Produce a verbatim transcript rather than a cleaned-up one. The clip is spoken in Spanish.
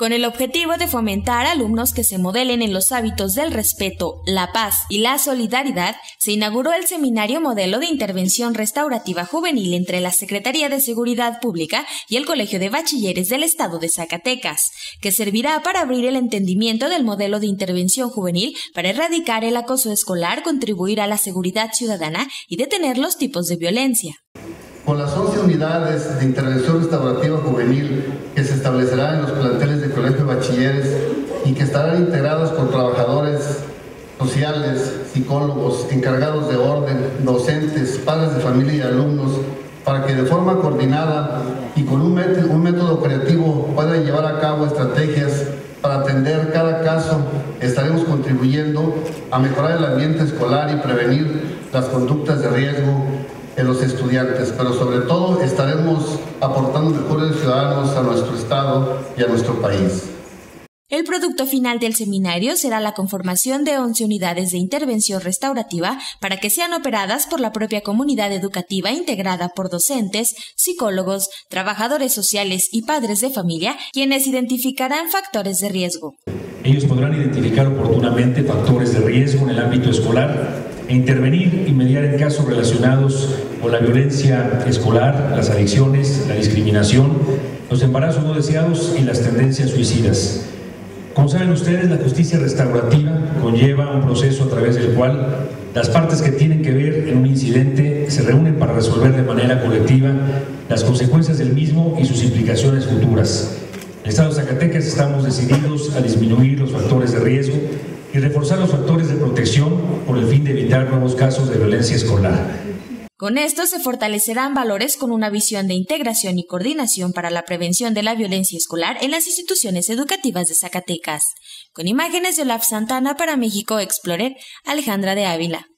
Con el objetivo de fomentar a alumnos que se modelen en los hábitos del respeto, la paz y la solidaridad, se inauguró el Seminario Modelo de Intervención Restaurativa Juvenil entre la Secretaría de Seguridad Pública y el Colegio de Bachilleres del Estado de Zacatecas, que servirá para abrir el entendimiento del modelo de intervención juvenil para erradicar el acoso escolar, contribuir a la seguridad ciudadana y detener los tipos de violencia. Con las once unidades de intervención restaurativa juvenil que se establecerán en los planteles de colegio de bachilleres y que estarán integrados por trabajadores sociales, psicólogos, encargados de orden, docentes, padres de familia y alumnos, para que de forma coordinada y con un método, un método creativo puedan llevar a cabo estrategias para atender cada caso, estaremos contribuyendo a mejorar el ambiente escolar y prevenir las conductas de riesgo en los estudiantes, pero sobre todo estaremos aportando mejores ciudadanos a nuestro estado y a nuestro país. El producto final del seminario será la conformación de once unidades de intervención restaurativa para que sean operadas por la propia comunidad educativa integrada por docentes, psicólogos, trabajadores sociales y padres de familia, quienes identificarán factores de riesgo. Ellos podrán identificar oportunamente factores de riesgo en el ámbito escolar e intervenir y mediar en casos relacionados con la violencia escolar, las adicciones, la discriminación, los embarazos no deseados y las tendencias suicidas. Como saben ustedes, la justicia restaurativa conlleva un proceso a través del cual las partes que tienen que ver en un incidente se reúnen para resolver de manera colectiva las consecuencias del mismo y sus implicaciones futuras. En el Estado de Zacatecas estamos decididos a disminuir los factores de riesgo y reforzar los factores de protección por el fin de evitar nuevos casos de violencia escolar. Con esto se fortalecerán valores con una visión de integración y coordinación para la prevención de la violencia escolar en las instituciones educativas de Zacatecas. Con imágenes de Olaf Santana para México Explorer, Alejandra de Ávila.